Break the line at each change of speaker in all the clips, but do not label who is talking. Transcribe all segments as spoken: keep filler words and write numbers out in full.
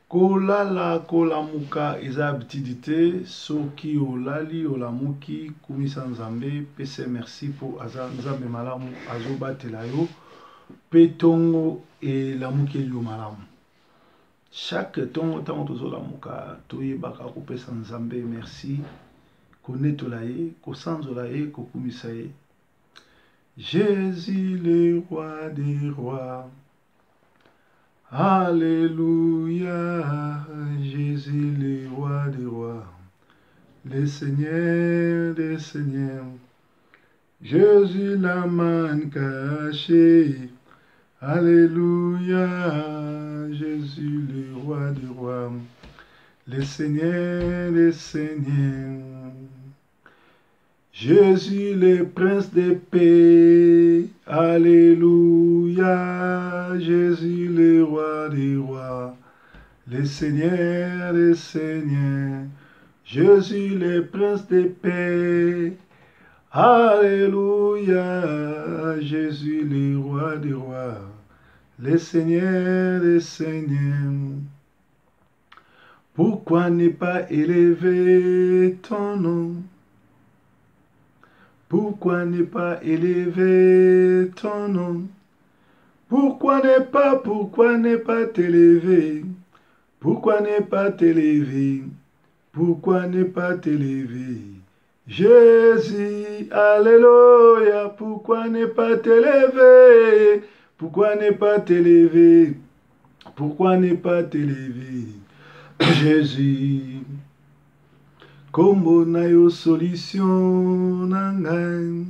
kolala kolamuka eza abitidité soki olali olamuki kumisa nzambe pese merci po aza nzambe malamu azobatela yo pe tongo elamuki yo malamu. Chaque tongo tango tozolamuka toyebaka kopesa nzambe merci konetola ye kosanzola ye kokumisa ye. Jésus le roi des rois, Alléluia, Jésus le roi des rois, le Seigneur des seigneurs, Jésus la manne cachée, Alléluia, Jésus le roi des rois, le Seigneur des seigneurs, Jésus le prince de paix, Alléluia, Jésus le roi des rois, le Seigneur des seigneurs, Jésus le prince de paix, Alléluia, Jésus le roi des rois, le Seigneur des seigneurs. Pourquoi ne pas élever ton nom? Pourquoi ne pas élever ton nom? Pourquoi ne pas, pourquoi ne pas t'élever? Pourquoi ne pas t'élever? Pourquoi ne pas t'élever? Jésus, alléluia, pourquoi ne pas t'élever? Pourquoi ne pas t'élever? Pourquoi ne pas t'élever? Jésus. Kombo na yo solution na ngai,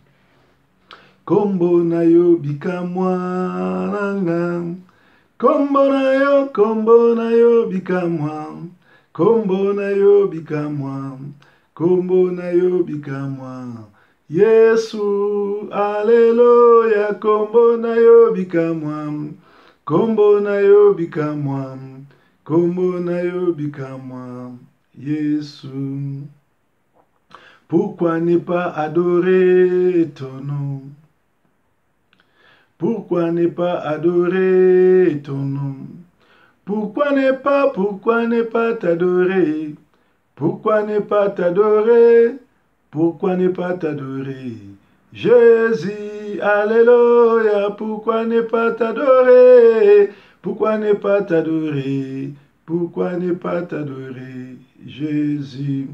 kombo na yo bikamwa na ngai, kombo na yo, kombo na yo bikamwa, kombo na yo bikamwa, kombo na yo bikamwa. Yesu, alléluia, kombo na yo bikamwa, kombo na yo bikamwa, kombo na yo bikamwa. Jésus, pourquoi ne pas adorer ton nom? Pourquoi ne pas adorer ton nom? Pourquoi ne pas, pourquoi ne pas t'adorer? Pourquoi ne pas t'adorer? Pourquoi ne pas t'adorer? Jésus, alléluia, pourquoi ne pas t'adorer? Pourquoi ne pas t'adorer? Pourquoi ne pas t'adorer? Jésus,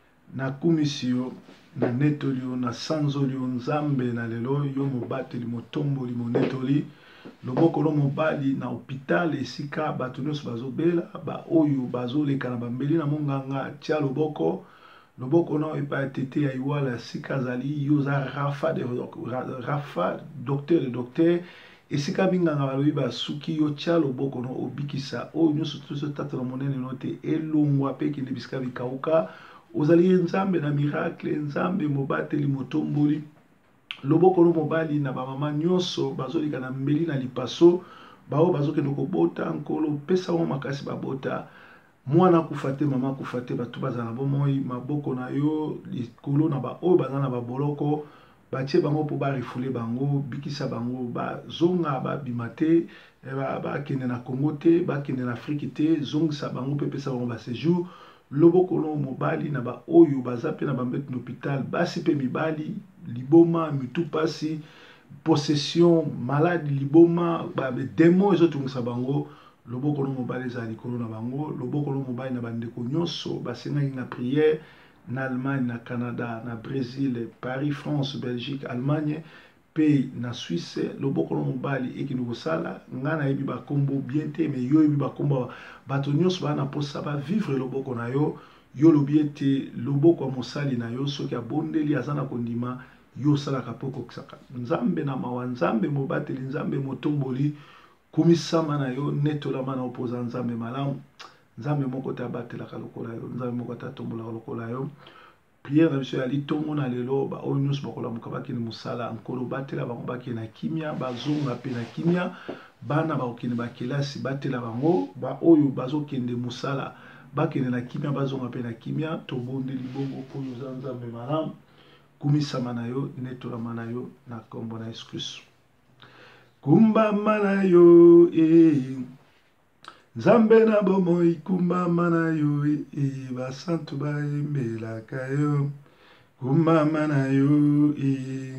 na kumisio, na netolio, na sanzolio, nzambe na lelo, yo mobateli, motomboli, monetoli, loboko lo mobali na hôpital esika bato nyonso bazobela, ba oyo bazoleka na bambeli na monganga tia loboko, loboko na epa tete ya iwala sika zali, yo za Rafa de Rafa, docteur de docteur, esika binganga balobi basuki yo tia loboko no obikisa oyo nyonso tozo tatala monene no te elongwa pe kende bisika bikauka ozali nzambe na miracle nzambe mobateli motomboli loboko no mobali na bamama nyonso bazolika na mbeli na lipaso bao bazokende kobota nkolo pesa mo makasi babota mwana kufate mama kufate batu bazana bomoi maboko na yo likolo na ba oyo bazana baboloko batie bango po ba refule bango bikisa bango ba zonga ba bimate ba ba kende na Congo te ba kende na Afrique te zongisa bango pe pesa bango ba séjour loboko no mobali na ba oyo bazape na bambete hôpital basi pe mibali liboma mitu pasi possession malade liboma ba démon ezotungisa bango loboko no mobali za likolo na bango loboko no mobali na bandeko nyonso basenga na prière na Allemagne, na Canada, na Brésil, Paris, France, Belgique, Allemagne, pays na Suisse, loboko no mobali ekino kosala ngana yebi ba kombo bien te mais yo yebi ba kombo bato nyonso bana posa ba vivre loboko na yo yo lobiete loboko mosali na yo soki abondeli azana kondima yo sala kapoko kisaka nzambe na mawa nzambe mobateli nzambe motomboli kumisama na yo netola mana opoza nzambe malamu nzambe moko te abatelaka lokola yo nzambe moko te atombolaka lokola yo prière na biso ya litongo na lelo ba oyo nyonso bakolamuka bakende mosala nkolo batela bango bakende na kimia bazonga mpe na kimia bana bakokende bakelasi batela bango ba oyo bazokende mosala bakende na kimia bazonga mpe na kimia tobondeli bongo oyo oza nzambe malamu kumisama na yo netolama na yo na kombo na Yesu Kristo kumbama na yo eh Nzambe na bomoi kumbama na yo e basantu bayembelaka yo kumbama na yo e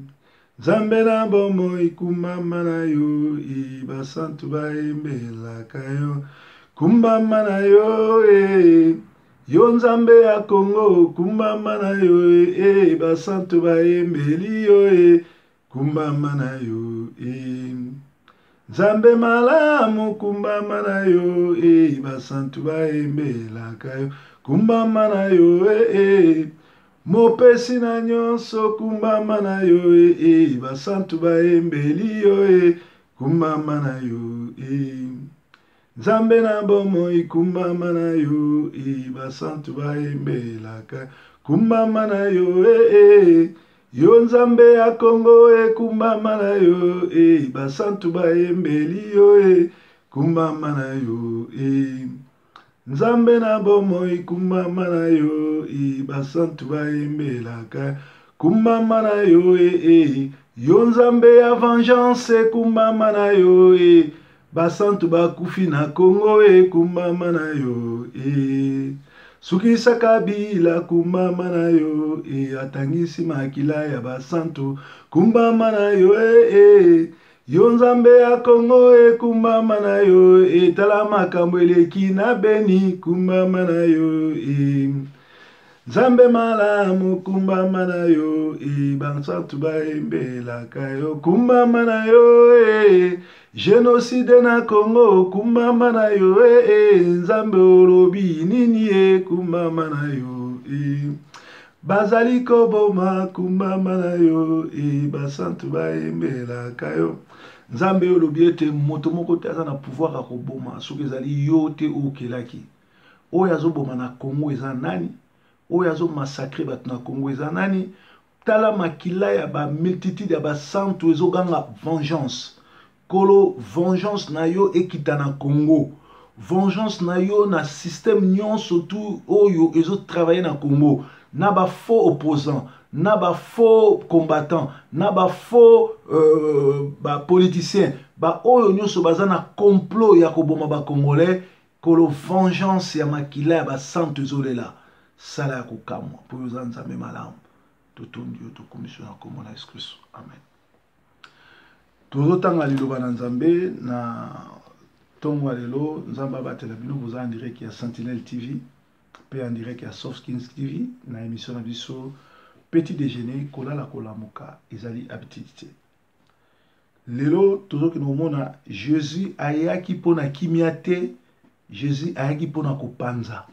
Nzambe na bomoi kumbama na yo e basantu bayembelaka yo kumbama na yo e yo Nzambe ya Kongo kumbama na yo e basantu bayembeli yo e kumbama na yo e Nzambe malamu kumbama na yo e basantu bayembelaka yo kumbama na yo e e mopesi na nyonso kumbama na yo e e basantu bayembeli yo e kumbama na yo e Nzambe na bomoi kumbama na yo e basantu bayembelaka kumbama na yo e e yo Nzambe ya Kongo e kumbama na yo e basantu bayembeli yo e kumbama na yo e Nzambe na bomoi kumbama na yo e basantu bayembelaka kumbama na yo e e yo Nzambe ya vengeance kumbama na yo e basantu bakufi na Kongo e kumbama na yo e Sukisa Kabila kumbama na yo e atangisi makila ya basantu kumbama na yo e e yo Nzambe ya Kongo e kumbama na yo e tala makambo eleki na Beni kumbama na yo e Nzambe malamu kumbama na yo e basantu bayembelaka yo kumbama na yo e Genocide na Congo kumbama na yo e e Nzambe olobi nini e kumbama na yo e bazali koboma kumbama na yo e basantu bayembelaka yo Nzambe olobi ete moto moko te aza na pouvoir ya koboma soki ezali yo te okelaki oyo azoboma na Congo eza nani oyo azo massacre bato na Congo eza nani tala makila ya ba multitude ya basantu ezoganga vengeance Kolo vengeance na yo ekita na Congo. Vengeance na yo na système nyonso tout oyo ezo travailler na Congo. Na ba faux opposant, na ba faux combattant, na ba faux euh, ba politicien, ba oyo nyonso baza na complot ya koboma ba Congolais. Kolo vengeance ya makila ya ba santu ezolela. Sala ya kokamwa. Po yo Nzambe malamu. Totondi yo to commission ya komona Yesu Kristo. Amen. Tozotanga liloba na Nzambe na tongo lelo Nzamba batela bino vous en direct ya Sentinelle T V pe en direct ya Softskins T V na émission na biso petit déjeuner kolala kolamuka ezali habitude lelo tozoki na mona Jésus ayaki pona kimia te Jésus ayaki pona kopanza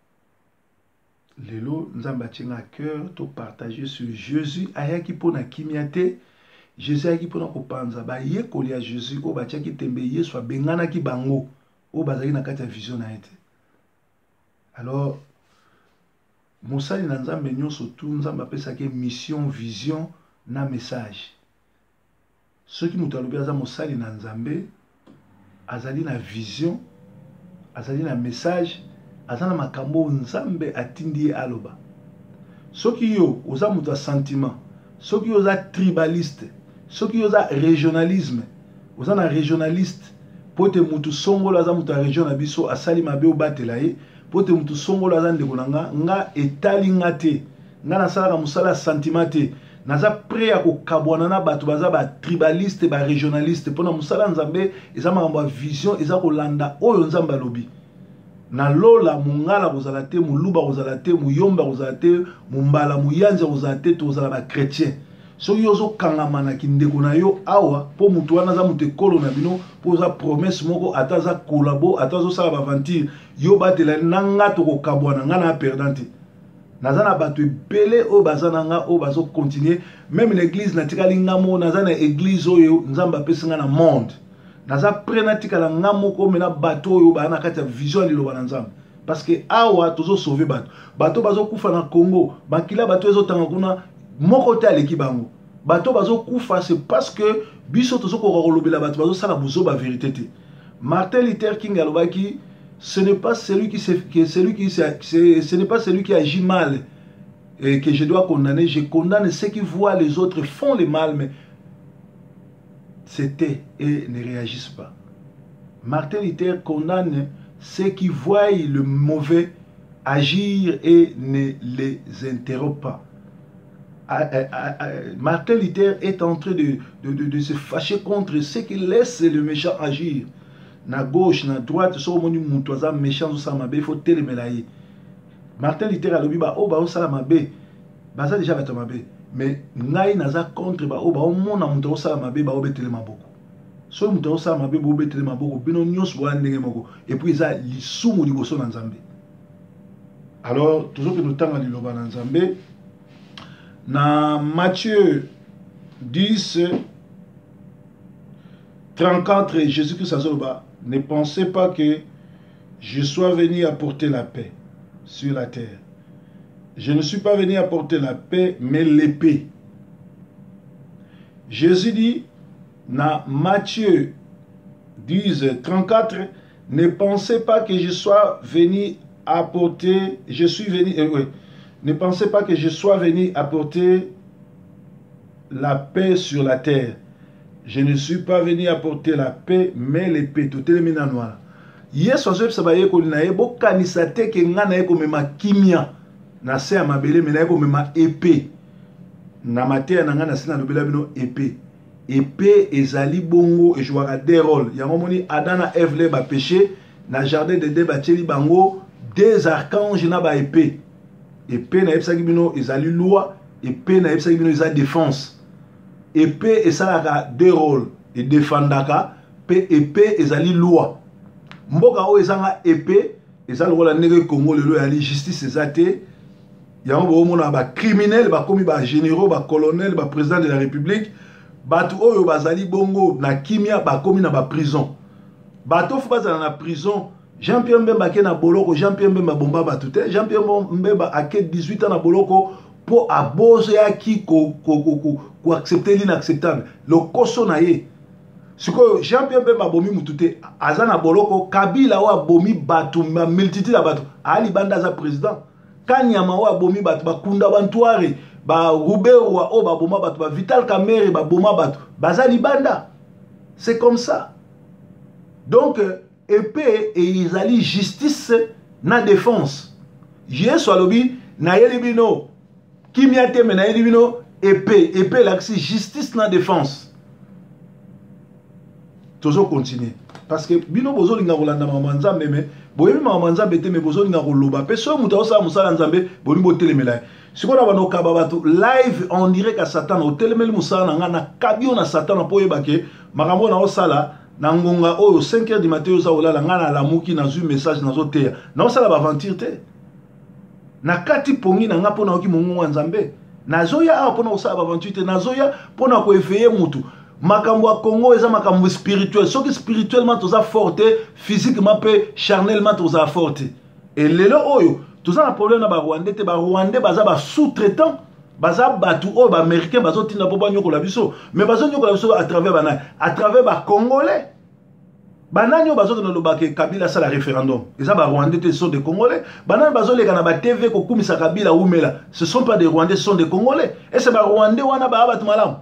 lelo Nzamba tient à cœur to partager sur Jésus ayaki pona kimia te Jésus ayaki pona kopanza ba ye kolia Jésus o ba tiaki tembe Yesu abengana ki bango o bazaki na kati ya vision na ete. Alors mosali na Nzambe nyonso tu Nzambe apesaki mission vision na message. Soki mutu alobi aza mosali na Nzambe azali na vision azali na message aza na makambo Nzambe atindi ye aloba. Soki yo oza mutu ya sentiment soki yo oza tribaliste soki yo oza régionalisme oza na régionaliste pote mutu songolo aza mutu ya région na biso asali mabe obatela ye pote mutu songolo aza ndeko na nga nga etali nga te nga nasalaka mosala ya sentiment te naza prêt ya kokabwana na bato baza ba tribaliste ba régionaliste mpona mosala Nzambe eza makambo ya vision eza kolanda oyo Nzambe alobi na lola mungala kozala te muluba kozala te muyomba kozala te mumbala muyanza kozala te tozala ba chrétien soki yozo kangama na kindeko na yo awa po mutu wana za mutu ekolo na bino po za promesse moko ata za kolabo ata zo sala ba aventure yo batela nanga to kokabwana nga na perdante naza na bato ebele o baza nanga o bazo continuer même l'église na tikali ngamo naza na église oyo Nzamba apesi nga na monde naza prêt na tikala nga moko mena bato oyo ba na kati ya vision liloba na Nzambe parce que awa tozo sauver bato bato bazo kufa na Congo bakila bato ezo tanga kuna moko te aleki bango bato bazo kufa c'est parce que biso tozo ko kolobela bato bazo sala buzo ba vérité te Martin Luther King alobaki ce n'est pas celui qui se, que celui qui se, ce n'est pas celui qui agit mal et que je dois condamner je condamne ceux qui voient les autres font le mal mais c'était et ne réagissent pas. Martin Luther condamne ceux qui voient le mauvais agir et ne les interrompent pas. Martin Luther est en train de, de, de, de se fâcher contre ceux qui laissent le méchant agir. Na gauche, na droite, so moni mutoza méchant so mabe, il faut télémelaye. Martin Luther a lobi ba o ba o sala mabe. Baza déjà ba mabe. Mais ngai naza contre ba o ba o mona muto sala mabe ba o betele maboko. So muto sala mabe bo betele maboko bino nyos bo ndenge moko. Et puis ça lisumu liboso na Nzambe. Alors toujours que nous tanga liloba na Nzambe. Dans Matthieu dix, trente-quatre, Jésus-Christ a ne pensez pas que je sois venu apporter la paix sur la terre. Je ne suis pas venu apporter la paix, mais l'épée. Jésus dit, dans Matthieu dix, trente-quatre, ne pensez pas que je sois venu apporter, je suis venu, euh, oui, ne pensez pas que je sois venu apporter la paix sur la terre. Je ne suis pas venu apporter la paix, mais l'épée. Tout est le noir. Yes, on se sabaye ko na ebo kanisate ke ngana eko mema kimia na se ya mabele mena eko mema épée. Na mater na ngana sina lobela bino épée. Épée ezali bongo et jouera des rôles. Yango moni Adana Eve ba péché na jardin de Dé batieli bango des archanges na ba épée. Épée na epsaki bino ezali loi, épée na epsaki bino ezali défense. Épée esalaka deux rôles et défendaka pe épée ezali loi. Mboka o ezanga épée ezali rôle ndenge Congo lelo ya justice ezate. Yango bo mona ba criminel ba komi ba généraux ba colonel ba président de la République batu oyo bazali bongo na kimia ba komi na ba prison. Bato fu bazala na prison. Jean-Pierre Mbemba ke na boloko, Jean-Pierre Mbemba bomba batute, Jean-Pierre Mbemba a ke dix-huit ans na boloko pour aboser à qui ko ko ko ko accepter l'inacceptable. Le koso na ye. Siko Jean-Pierre Mbemba bomi mutute, azana boloko Kabila wa bomi batu ma multitude la batu. Ali banda za président. Kanyama wa bomi batu ba kunda bantuare, ba Roubert wa o ba boma batu, ba Vital Kamerhe ba boma batu. Bazali banda. C'est comme ça. Donc épée et ils allaient justice na défense. Jésus alobi na yelibino kimiate me na yelibino épée épée l'axi justice na défense. Toujours continuer parce que bino bozo linga kolanda mama nzambe me boyebi mama nzambe te me bozo linga koloba pe so muta osa musala nzambe boni botelemela. Sikola bano kaba batu live on dirait que Satan otelemeli musala na ngana kabio na Satan po yebake makambo na osala Nangonga oh cinq heures du matin oza olala ngana la muki na zu message na zo teya na osala ba aventure te na kati pongi na ngapo na oki mongo nzambe na zoya a pona osala ba aventure te na zoya pona ko éveiller mutu makambo ya Congo eza makambo spirituel soki spirituellement toza forte physiquement pe charnellement toza forte et lelo oyo toza na problème na ba Rwandais te ba Rwandais baza ba sous-traitant baza batu o ba américain bazo tinda po banyo ko la biso mais bazo nyoko la biso à travers bana à travers ba congolais bananyo bazo na lobake Kabila sala référendum eza ba Rwandais te sont des congolais banana bazo leka na ba T V ko kumisa Kabila umela ce sont pas des Rwandais ce sont des congolais et c'est ba Rwandais wana ba batu malam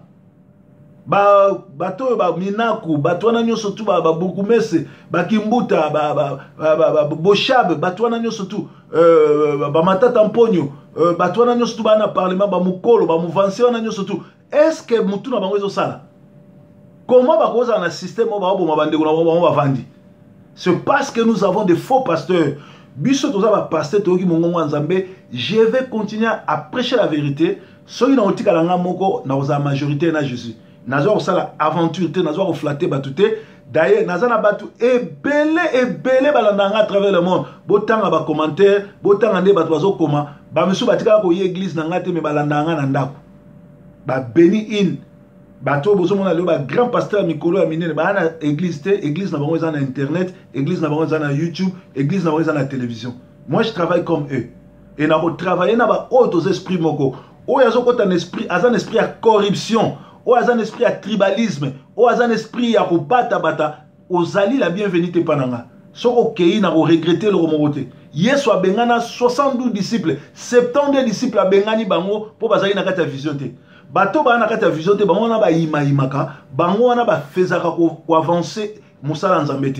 ba bato ba minaku bato wana nyoso tu ba Bukumese ba Kimbuta ba ba Boshab bato wana nyoso tu euh ba Matata Mponyo Euh, batwana nyoso tu bana parlement ba mukolo ba muvansi wana nyoso tu est-ce que mutu na bango ezo sala comment ba koza na système ba bo mabande ko na ba ba vandi c'est parce que nous avons des faux pasteurs biso toza ba pasteur toki mongongo nzambe je vais continuer à prêcher la vérité soki na otika la nga moko na oza majorité na Jésus nazo ko sala aventure te nazo ko flatter batute d'ailleurs nazana batu ebele ebele balandanga à travers le monde botanga ba commentaire botanga nde batu bazo koma ba misu batika ko ye église na ngate me balandanga na ndako ba béni in bato bozo mona le ba grand pasteur mikolo ya minene ba na église te église na bango za na internet église na bango za na YouTube église na bango za na télévision. Moi je travaille comme eux et na ko travailler na ba autres esprits moko o yazo ko tan esprit azan esprit à corruption o azan esprit à tribalisme o azan esprit ya ko bata bata ozali la bienvenue te pananga soko kei na ko regretter le romobote. Yesu abengana soixante-douze disciples, soixante-dix disciples abengani bango po bazali na kati ya vision te. Bato ba na kati ya vision te bango na ba ima imaka, bango na ba fezaka ko avancer musala nzambe te.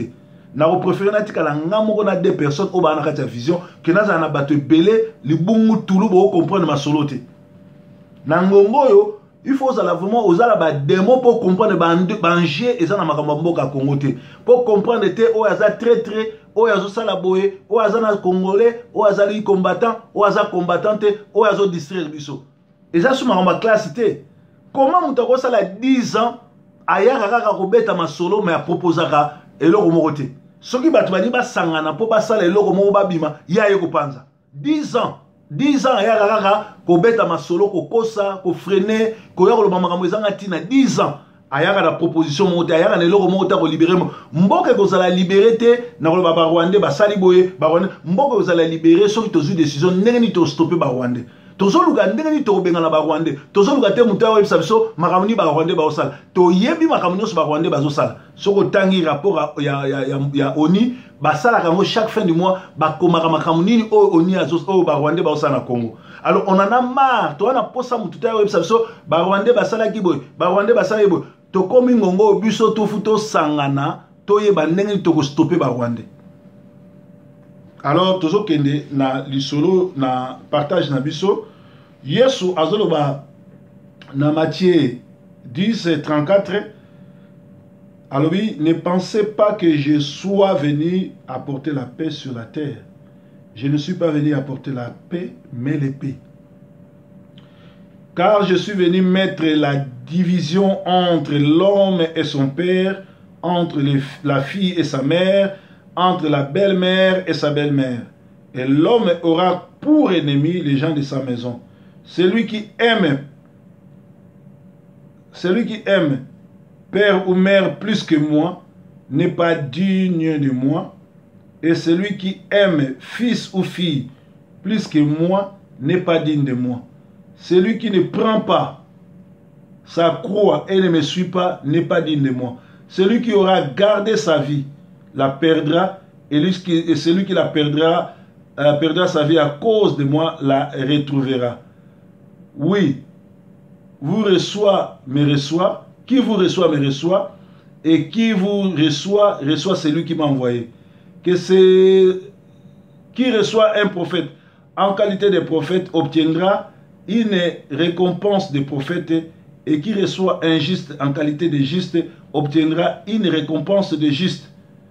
na préféré na tika la ngamoko na deux personnes au ba na kati vision que na za na bato belé li bungu tulu bo comprendre ma soloté na ngongo yo il faut ça vraiment aux ala ba démo pour comprendre ba banger et ça na makambo mboka Congo te pour comprendre te o aza très très o azo sala boye o aza na congolais o aza li combattant o aza combattante o azo distraire biso et ça sous ma classe te comment mutako sala dix ans ayaka kaka kobeta masolo mais a proposaka eloko moko te soki bato bani basangana po basala eloko moko babima ya ye kopanza dix ans dix ans ayaka kaka kobeta masolo kokosa kofrener koya koloba makambo ezanga ntina dix ans ayaka na proposition moko te ayaka na eloko moko te kolibere mboka ekozala libere te na koloba barwandais basali boye barwandais mboka ekozala libere soki tozwi décision ndenge nini tostope barwandais tozoluka ndenge nini tokobenga na barwandais tozoluka te moto ayoyebisa biso makambo nini barwandais bazosala toyebi makambo nyonso barwandais bazosala soki otangi rapport ya, ya, ya, ya oni basalaka yango chaque fin du mois bakomaka makambo nini oyo oni oyo barwandais bazosala na Congo. Alors on en a marre towana posa motu te ayoyebisa biso barwandais basalaki boye barwandais basalaki boye tokomi ngongo biso tofu tosangana toyeba ndenge nini tokostope barwandais. Alors tozokende na lisolo na partage na biso Yesu azoloba na Matthieu dix trente-quatre alors oui, ne pensez pas que je sois venu apporter la paix sur la terre. Je ne suis pas venu apporter la paix mais l'épée. Car je suis venu mettre la division entre l'homme et son père, entre les, la fille et sa mère, entre la belle-mère et sa belle-mère. Et l'homme aura pour ennemi les gens de sa maison. Celui qui aime, celui qui aime père ou mère plus que moi n'est pas digne de moi. Et celui qui aime fils ou fille plus que moi n'est pas digne de moi. Celui qui ne prend pas sa croix et ne me suit pas n'est pas digne de moi. Celui qui aura gardé sa vie la perdra, et, lui, et celui qui la perdra, euh, perdra sa vie à cause de moi la retrouvera. Oui, vous reçoit, me reçoit, qui vous reçoit, me reçoit, et qui vous reçoit, reçoit celui qui m'a envoyé. Que c'est qui reçoit un prophète en qualité de prophète obtiendra une récompense de prophète, et qui reçoit un juste en qualité de juste obtiendra une récompense de juste.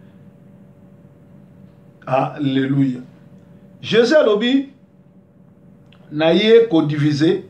Alléluia. Jésus a lobi naye ko diviser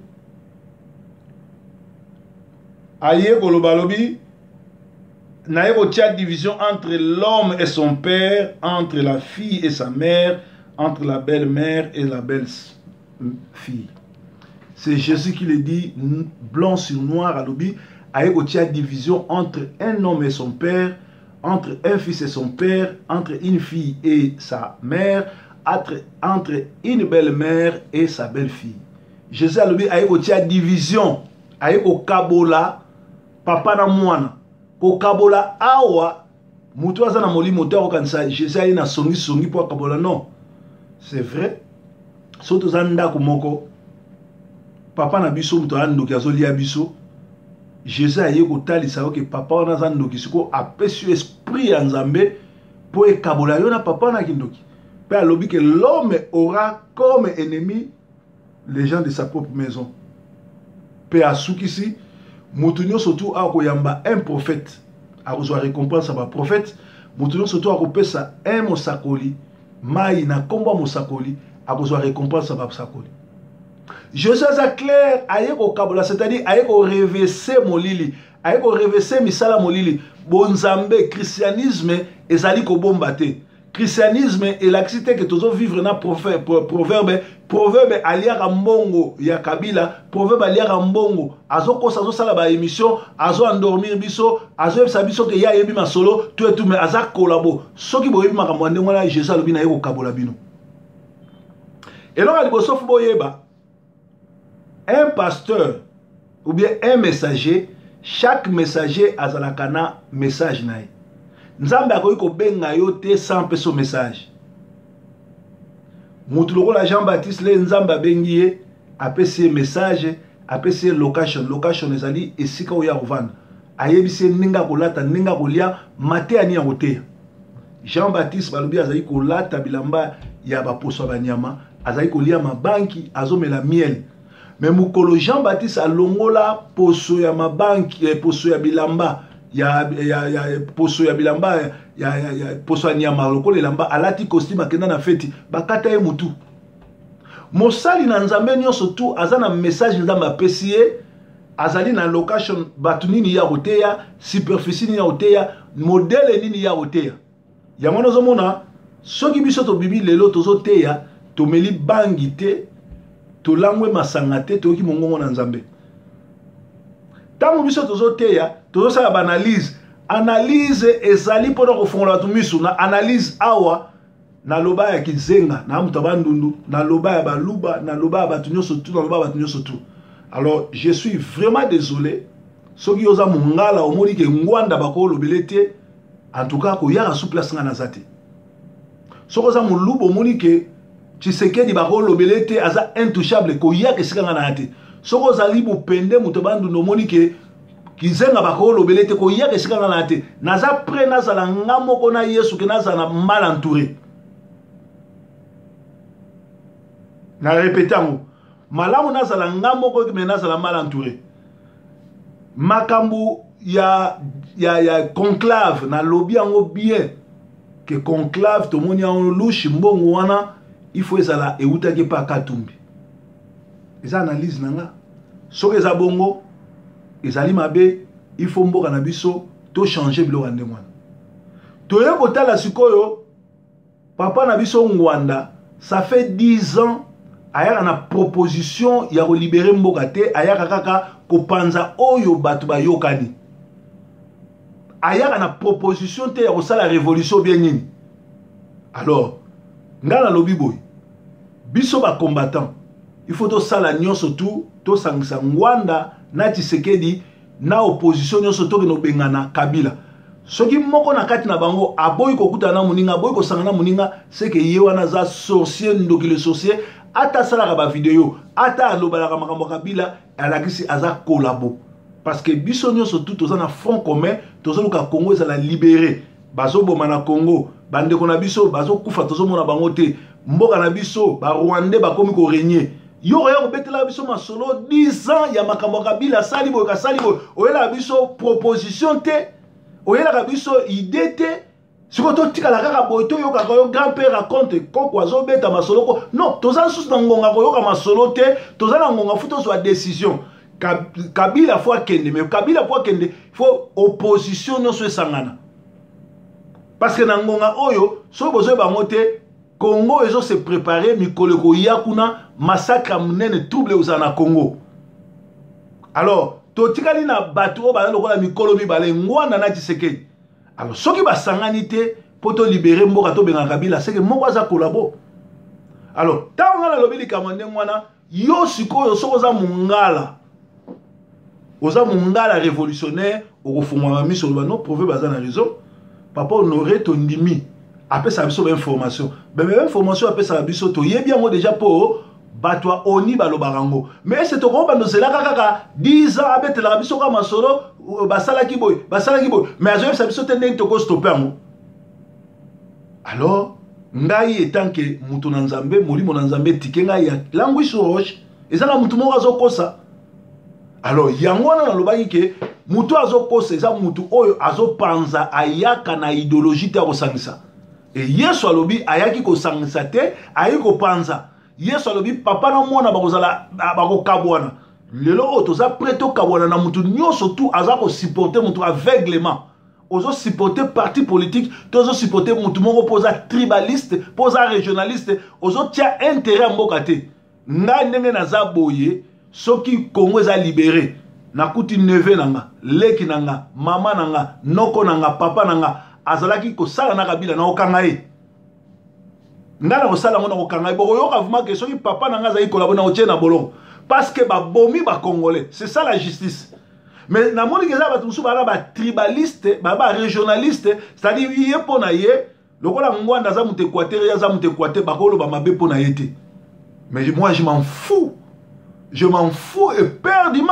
aye ko loba lobi naye ko tia division entre l'homme et son père, entre la fille et sa mère, entre la belle-mère et la belle-fille. C'est Jésus qui le dit blanc sur noir à lobi aye ko tia division entre un homme et son père, entre un fils et son père, entre une fille et sa mère, entre, entre une belle-mère et sa belle-fille. Jésus a dit qu'il y a division, il y a kabola, papa na mwana, ko kabola awa, mutu aza na moli moteur kanisa, Jésus a dit na songi songi pour kabola non. C'est vrai. Soto zanda kumoko, papa na biso mutu ando kiazoli ya biso. Jésus a dit que papa on a zandoki siko apesi esprit en Zambé pour ekabola yona papa na kindoki. Père lobi que l'homme aura comme ennemi les gens de sa propre maison. Père asukisi mutunyo surtout a koyamba un prophète a reçoit récompense à un prophète mutunyo surtout a kopesa un mosakoli mai na komba mosakoli a reçoit récompense à un mosakoli. Jésus est clair, c'est-à-dire aye ko reverser molili, aye ko reverser misala molili. Bonzambe christianisme ezali ko bombate. Christianisme est l'activité que tous vivre na proverbe proverbe proverbe aliaka mbongo ya kabila, proverbe aliaka mbongo azoko sazo sala ba émission, azo endormir biso, azo yebisa biso ke ya yebi masolo, tout et tout mais azak kolabo. Soki boyebi makambo ndenge wana Jésus alobi na ye ko kabola bino. Et donc aliboso fu boyeba un pasteur ou bien un messager, chaque messager a un message. Nzambe akoki ko benga yo te sans peso message. Mutu lokola Jean-Baptiste le Nzambe bengi ye apesi message, apesi location, location ezali esika oya kovanda. Ayebisi ninga kolata, ninga kolia, mate ani ya koteya. Jean-Baptiste balobi azali kolata bilamba ya baposo banyama azali kolia mabanki azomela miel. Mais mukolo Jean-Baptiste alongola poso ya mabanki eh, poso ya bilamba ya ya ya poso ya bilamba ya ya, ya poso ya nyama lokola elamba alati costume akenda na feti bakata ye mutu. Mosali na nzambe nyonso tu aza na message nzambe apesi ye azali na location batu nini ya koteya superficie nini ya koteya modele nini ya koteya. Yango nazomona soki biso to bibi lelo tozoteya tomeli bangi te tolangwe masanga te toki mongongo na nzambe. Tango biso tozoteya tozosala ba analyse analyse ezali mpona kofongola batu misu na analyse awa na loba ya kizenga na mutu bandundu na loba ya baluba na loba ya batu nyonso tu na loba ya batu nyonso tu. Alors je suis vraiment désolé soki oza mungala omoni ke ngwanda bako lobele te en tout cas ko yaka sous place nga na zate. Soki oza muluba omoni ke Tshisekedi bako lobele te aza intouchable ko yaka esika nga na te. Soki ozali bopende mutu bandundu omoni ke kizenga bako lobele te ko yaka esika nga na te. Naza pre nazala nga moko na Yesu ke nazala mal entouré. Na répéter ngo malamu nazala nga moko me nazala mal entouré. Makambu ya ya ya conclave na lobby yango bien que conclave to moni en louche mbongo wana il faut ezala euta ke pa katumbi. Eza analyse nanga soki eza bongo ezali mabe il faut mboka na biso to changer bilo ande mwana. To ye kotala sikoyo papa na biso Ngwanda ça fait dix ans ayaka na proposition ya ko libérer mboka te ayaka kaka kopanza oyo batu bayokani. Ayaka na proposition te ya ko sala révolution bien nini. Alors ngana lobi boy biso ba combattant il faut to sala nyonso tout to sangisa Ngwanda na Tshisekedi na opposition nyonso to kino bengana Kabila. Soki moko na kati na bango aboyi kokuta na muninga aboyi ko sangana muninga c'est que yewana za sorcier ndoki le sorcier ata salaka ba video ata alobalaka makambo Kabila alakisi aza kolabo parce que biso nyonso tout toza na front commun tozoluka Congo ezala libéré bazo boma na Congo bandeko na biso bazo kufa tozomona bango te mboka na biso ba Rwandais bakomi ko régner yo ya kobetela biso masolo dix ans ya makambo Kabila sali boy ka sali boy oyela biso proposition te oyela biso idée te. Si vous avez un grand-père raconte koko azobeta masolo non toza sous na ngonga koyoka masolo te toza na ngonga futo soit décision Kabila fois kende mais Kabila fois kende faut opposition no so sangana parce que na ngonga oyo so bozo ba moté Congo ezo se préparer mikolo ko yakuna massacre munene trouble uzana Congo. Alors totikali na batu o ba lokola mikolo mi bale Ngwanda na Tshisekedi. Alors, ce qui va s'anganiter pour te libérer, Mboka Benga Kabila, c'est que Mboka za kolabo. Alors, tant on a lobby kamande mwana, yo siko yo soko za mungala. Oza mungala révolutionnaire, au fond ma mis sur le non, prouver bazan na raison. Papa honoré ton dimi. Après ça biso information. Ben même information après ça biso to yé bien moi déjà pour batwa oni balobarango. Mais c'est au combat de cela kaka dix ans avec la biso ka masolo basala ki boy basala ki boy mais azoye sa biso tende to ko stopper ngo. Alors ngai etant que mutu na nzambe molimo na nzambe tikenga ya langwi so roche ezala mutu moko azokosa. Alors yango na lobaki ke mutu azokosa eza mutu oyo azopanza ayaka na idéologie te kosangisa. Et Yesu alobi ayaki kosangisa te ayaki kopanza. Yesu alobi papa na mwana bakozala bakokabwana. Lelo o toza preto kabwana na mutu nyonso tu aza ko supporter mutu aveuglement. Ozo supporter parti politique, tozo supporter mutu moko poza tribaliste, poza régionaliste, ozo tia intérêt mboka te. Nga ndenge naza boye soki Congo eza libéré. Nakuti neve nanga, leki nanga, mama nanga, noko nanga, papa nanga, azalaki ko sala na Kabila na okanga ye. Nga na osala ngona okanga ye boko yoka vuma ke soki papa nanga za ikolabo na otie na bolongo. Parce que ba bomi ba congolais, c'est ça la justice. Mais na moni keza ba tumusu ba ba tribaliste, ba ba régionaliste, c'est-à-dire yé pona yé, lokola Ngwanda za muté Équateur, ya za muté Équateur ba kolo ba mabe pona yé te. Mais moi je m'en fous. Je m'en fous éperdument.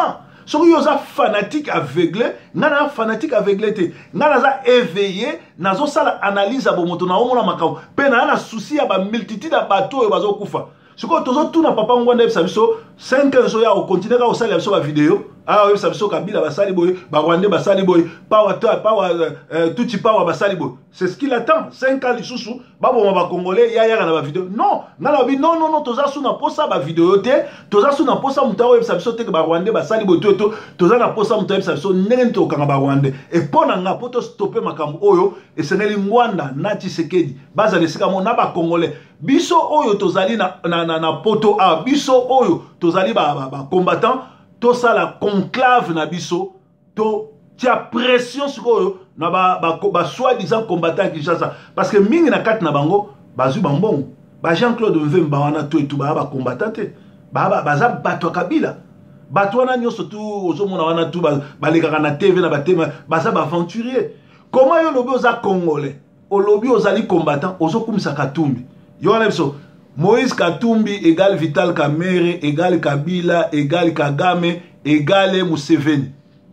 soki yo za fanatique aveuglé nga na fanatique aveuglé te nga naza éveillé nazosala analyse ya bomoto naomona makambo mpe na na souci ya bamultitude ya bato oyo bazokufa sikoyo tozotuna papa ngwanda yebisa biso cinq ans oyo ya okontinue kaka kosalela biso bavideo awa oyebisa biso kabila basali boye barwandais basali boye pawa pawa tuti pawa basali boye c'est ce qu'il attend cinq ans lisusu baboma bakongolais ya yaka na bavideo non nga na babi non non non toza su na posa bavideo te toza su na posa moto oyebisa biso teke barwandais basali boye to to toza na posa moto oyebisa biso ndenge nini tokanga barwandais e mpo na nga mpo tostope makambo oyo esengeli ngwanda na Tshisekedi bazala esika mo na bakongolais biso oyo tozali na, na, na, na poto a biso oyo tozali ba, ba, ba combattant to sala conclave na biso to tia pression sur oyo na ba, ba, ba, ba soi-disant combattant Kinshasa parce que mingi na kati na bango bazui bambongo ba Jean-Claude Mvemba wana to etu ba ba combattant te ba ba baza bato kabila bato wana nyoso tu ozomona wana tu balekaka na T V na batema baza ba aventurier comment yo lobi oza congolais olobi ozali combattant ozokumisa Katumbi yo wana biso Moïse Katumbi égale Vital Kamerhe égale Kabila égale Kagame égale Museveni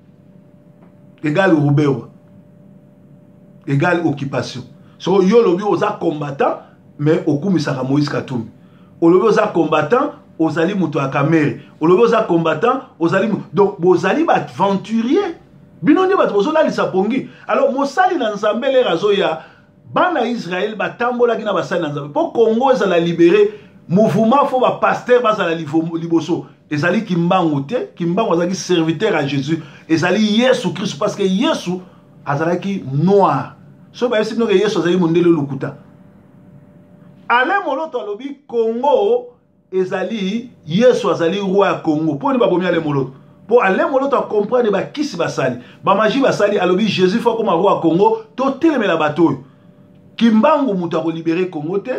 égale Rubewa égale occupation so yo lobi oza combattant mais okumisaka Moïse Katumbi olobi oza combattant ozali muto ya Kamerhe olobi oza combattant ozali donc bozali ba aventurier bino ndi bato bozolalisa pongi alors mosali na Nzambe lera azoya bana Israël batambolaki na basali na Nzambe po Congo ezala libéré mouvement fo ba pasteur bazala liboso ezali Kimbangu te Kimbangu azali serviteur à Jésus ezali Yesu Christ parce que Yesu azalaki noir so ba yesi noke Yesu azali mondele lukuta ale moloto alobi Congo ezali Yesu azali roi ya Congo po ni babomi ale moloto po ale moloto comprendre ba kisi basali ba magie basali alobi Jésus faut comme roi ya Congo to telemela bato Kimbangu mutu akolibere Congo te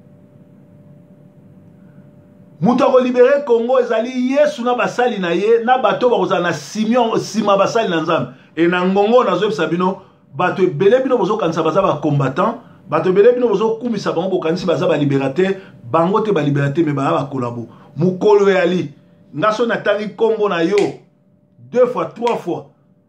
mutu akolibere Congo ezali Yesu na basali na ye na bato bakozala na Simeon sima basali na Nzambe e na ngongo nazoyebisa bino bato ebele bino bozokanisa baza ba combattant bato ebele bino bozokumisa bango bokanisi baza ba libérateur bango te ba libérateur me ba kolabo mukolo yali ngaso natangi kombo na yo deux fois trois fois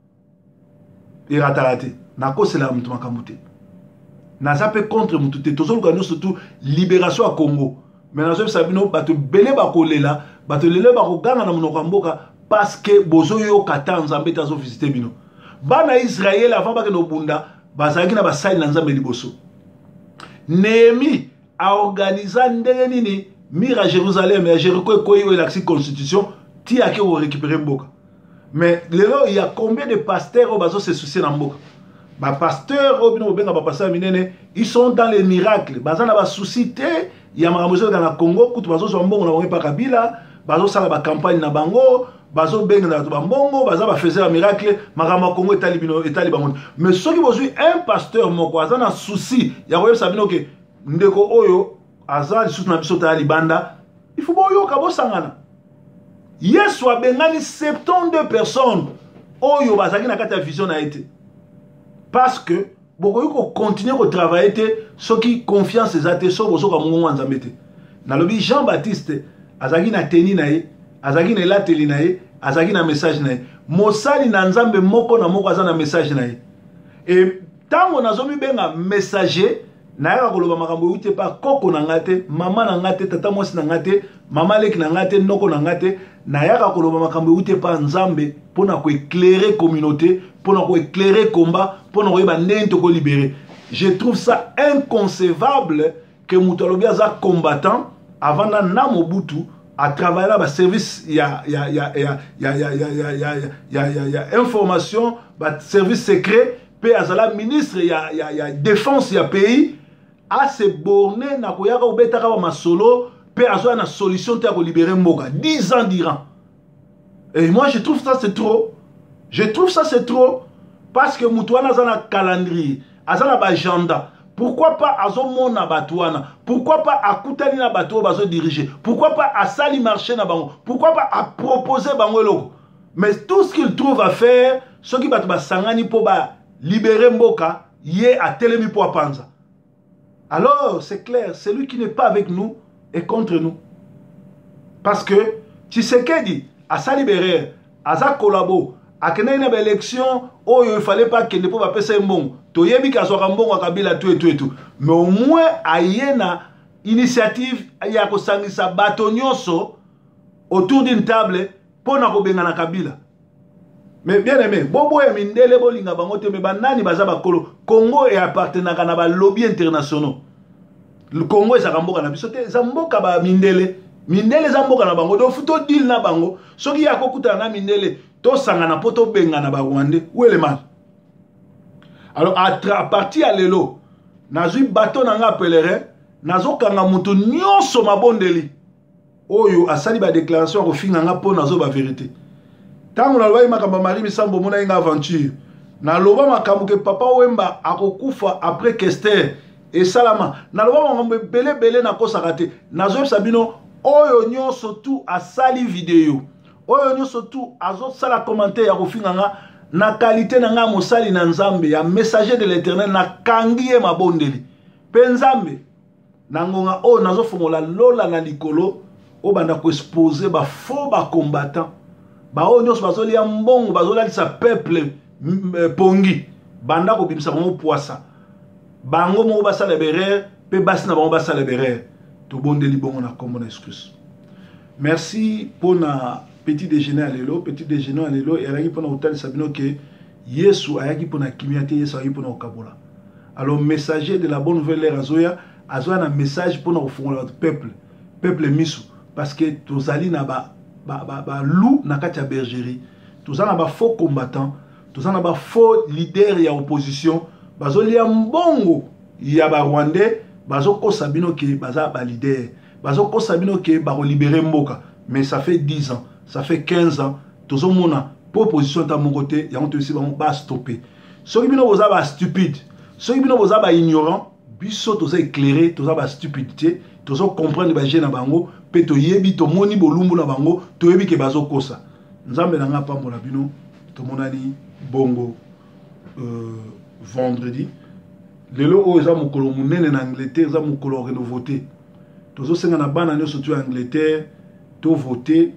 iratala te nakosela mutu makambo te naza pe contre mutu te tozoluka nyonso surtout libération à Congo mais nazoyebisa bino bato bele bakolela bato lele bakoganga na monoko ya mboka parce que bozoyoka ta Nzambe te azovisite bino bana Israël avant bakende obunda bazalaki na basali na Nzambe liboso Néhémie aorganiza ndenge nini mire à Jérusalem ya Jéricho ekoyi oyo elakisi constitution ti ake korécupérer mboka mais lelo il y a combien de pasteurs oyo bazose soucier na mboka ba pasteur oyo bino bobenga ba pasteur minene ils sont dans les miracles baza na ba souci te ya makambo dans la Congo kutu bazozwa mbongo na bango pa Kabila bazosala ba campagne na bango bazobenga na bato bambongo baza bafaiseur ya miracle makambo ya Congo etali bino etali bango mais soki bozwi un pasteur moko aza na souci ya koyebisa bino ke ndeko oyo aza lisusu na biso taya libanda il faut boyoka bosangana Yesu abengani soixante-douze personnes oyo bazalaki na kati ya vision na ete parce que bokoki kocontinue kotravaille te soki confiance eza te so bozoka mongongo ya Nzambe te nalobi Jean Baptiste azalaki na teni na ye azalaki na elateli na ye azalaki na message na ye mosali na Nzambe moko na moko aza na message na ye e ntango nazomibenga messager nayaka koloba makambo euti pa koko na nga te mama na nga te tata mwasi na nga te mama leki na nga te noko na nga te nayaka koloba makambo euti pa Nzambe mpona koéclairer communauté mpona koéclairer combat mpona koyeba ndenge tokolibere je trouve ça inconcevable que moto alobi aza combattant avant na na Mobutu à travailler là ba service ya ya ya ya ya ya ya ya ya ya ya ya information ba service secret pe azala ministre ya ya ya défense ya pays a se borner na koyaka obetaka ba masolo pe azoya na solution te ko libérer mboka dix ans d'Iran et moi je trouve ça c'est trop je trouve ça c'est trop parce que mutuana azana calendrier azana ba agenda. Pourquoi pas azomona batouana? Pourquoi pas akutani na bateau bazo diriger? Pourquoi pas asali marché na bango? Pourquoi pas à proposer bango loko? Mais tout ce qu'il trouve à faire, ce qui bat sangani po ba libérer mboka, yé a telemi po panza. Alors, c'est clair, celui qui n'est pas avec nous est contre nous. Parce que Tshisekedi a sa libéré aza collabo akena ina ba élection oyo il fallait pas kende po ba pesa mbongo toyebi ka soka mbongo Kabila tout et tout et tout mais au moins ayena initiative ya ko sangisa bato nyonso autour d'une table pour na ko benga na Kabila. Mais bien aimé, bobo ya mindele bolinga bango te me banani baza bakolo. Congo est appartenaka na ba lobby internationaux. Le Congo est mboka na biso te, za mboka ba mindele. Mindele za mboka na bango do futo deal na bango. Soki ya kokuta na mindele to sanga na poto benga na ba Rwandais. Où est le mal? Alors à, à partir à lelo, nazui bateau nanga pèlerin, nazo kanga mutu nyonso mabondeli. Oyo asali ba déclaration ko finga nga po nazo ba vérité. Tango na loba makamba mari misambo mona inga aventure. Na loba makambo ke papa Wemba akokufa après Kester et Salama. Na loba makambo belé belé na kosaka te. Nazo sabino oyo nyonso tout asali vidéo. Oyo nyonso tout azo sala commentaire ya ko finga nga na qualité na nga mosali na Nzambe ya messager de l'Éternel na kangiye mabondeli. Pe Nzambe na ngonga o nazo fongola lola na likolo o banda ko exposer ba faux ba combattant. Ba o nyos bazoli ya mbongo bazoli sa peuple pongi banda ko bimisa bango poisa bango mo basala berere pe basina bango basala berere to bondeli bongo na kombo na excuse. Merci pour na petit déjeuner à lelo petit déjeuner à lelo et ayaki pona hôtel sabino que Yesu ayaki pona kimiate Yesu ayaki pona okabola. Alors messager de la bonne nouvelle azoya azoya na message pona ofongola peuple peuple misu parce que tozali na ba ba ba ba loup na kati ya bergerie tous en ba faux combattants tous en ba faux leader ya opposition bazoli ya mbongo ya ba Rwandais bazo ko sabino ke baza ba leader bazo ko sabino ke ba libérer mboka mais ça fait dix ans ça fait quinze ans tous on mona proposition ta mon côté ya on te si ba stopper ceux qui bino boza ba stupide ceux qui bino boza ba ignorant biso tous éclairé tous ba stupidité tous on comprendre ba jeune na bango pe to yebi to moni bolumbu na bango to yebi ke bazo kosa nzambe na nga pambola bino to monani bongo euh, vendredi lelo o eza mokolo munene na Angleterre eza mokolo reno voter tozo senga na bana nyo surtout Angleterre to voter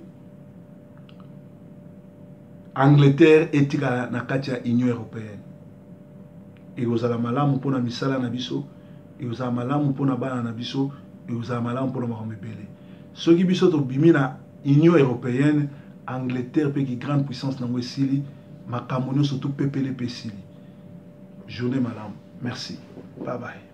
Angleterre etika na kati ya Union européenne et ozala malamu pona misala na biso et ozala malamu pona bana na biso et ozala malamu pona makambo ebele. Ce qui biso to bimina Union européenne, Angleterre pe qui grande puissance na wesili, makambo surtout pepele pesili. Journée madame. Merci. Bye bye.